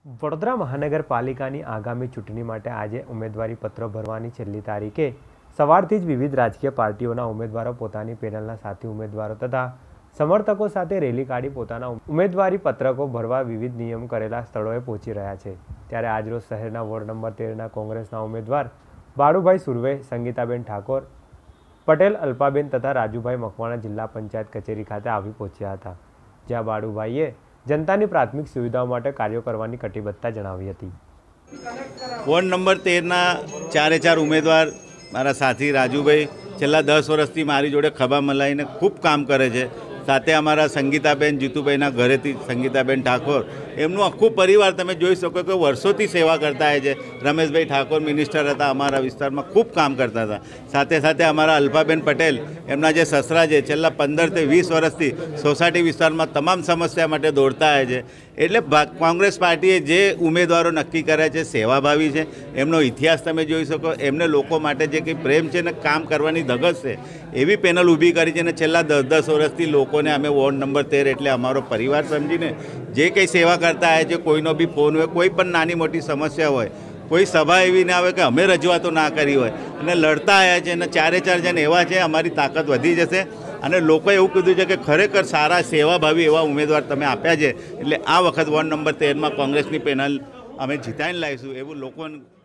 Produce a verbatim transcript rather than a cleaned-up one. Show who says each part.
Speaker 1: વડોદરા મહાનગરપાલિકાની આગામી ચૂંટણી માટે આજે ઉમેદવારી પત્રો ભરવાની છેલ્લી તારીખે સવારથી જ વિવિધ રાજકીય પાર્ટીઓના ઉમેદવારો પોતાની પેનલના સાથી ઉમેદવારો તથા સમર્થકો સાથે રેલી કાઢી પોતાના ઉમેદવારી પત્રકો ભરવા વિવિધ નિયમ કરેલા સ્થળોએ પહોંચી રહ્યા છે। ત્યારે આજરોજ શહેરના વોર્ડ નંબર તેરના કોંગ્રેસના ઉમેદવાર બાળુભાઈ સુરવે, સંગીતાબેન ઠાકોર, પટેલ અલ્પાબેન તથા રાજુભાઈ મકવાણા જિલ્લા પંચાયત કચેરી ખાતે આવી પહોંચ્યા હતા, જ્યાં બાળુભાઈએ जनता प्राथमिक सुविधाओं माटे कार्यों करवानी कटिबद्धता जणावी हती।
Speaker 2: वोर्ड नंबर तेरना चारे चार उम्मीदवार मारा साथी राजूभाई छेल्ला दस वर्षथी मारी जोड़े खभा मलाईने खूब काम करे छे। साथे अमारा संगीताबेन जीतुभाईना घरेथी संगीताबेन ठाकोर एमनुं आखुं परिवार तमे जोई शको के वर्षोथी सेवा करता है जे। रमेशभाई ठाकोर मिनिस्टर हता, अमारा विस्तारमां खूब काम करता था। साथे साथे अमारा अल्पाबेन पटेल एमना जे ससरा छे छेल्ला पंदर ते वीस वर्षथी सोसायटी विस्तारमां तमाम समस्या माटे दौड़ता है जे। एटले कांग्रेस पार्टीए जे उम्मीदवारों नक्की कर्या छे सेवाभावी छे, एमनो इतिहास तमे जोई शको। एमने लोको माटे जे कंई प्रेम छे ने काम करवानी धगश छे एवी पेनल ऊभी करी छे ने छेल्ला दस दस वर्षथी लोकोने अमे वोर्ड नंबर तेर एटले अमारो परिवार समजीने जे कंई सेवा करता है जे कोईनो बी फोन होय, कोई पण नानी मोटी समस्या होय, कोई सभा एवी ना आवे के अमे रजूआतो ना करी होय अने लड़ता आया छे। चारे चार जण एवा छे, अमारी ताकत वधी जशे અને લોકોએ એવું કીધું છે કે ખરેખર સારા સેવાભાવી એવા ઉમેદવાર તમે આપ્યા છે, એટલે આ વખત વોર્ડ નંબર તેરમાં કોંગ્રેસની પેનલ અમે જીતાઈને લાવીશું એવું લોકોને